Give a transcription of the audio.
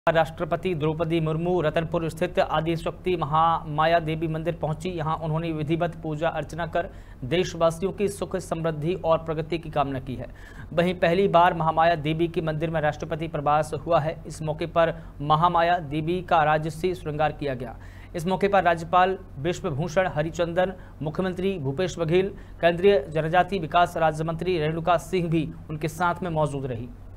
राष्ट्रपति द्रौपदी मुर्मू रतनपुर स्थित आदिशक्ति महामाया देवी मंदिर पहुंची। यहां उन्होंने विधिवत पूजा अर्चना कर देशवासियों की सुख समृद्धि और प्रगति की कामना की है। वहीं पहली बार महामाया देवी के मंदिर में राष्ट्रपति प्रवास हुआ है। इस मौके पर महामाया देवी का राजसी श्रृंगार किया गया। इस मौके पर राज्यपाल विश्वभूषण हरिचंदन, मुख्यमंत्री भूपेश बघेल, केंद्रीय जनजाति विकास राज्य मंत्री रेणुका सिंह भी उनके साथ में मौजूद रही।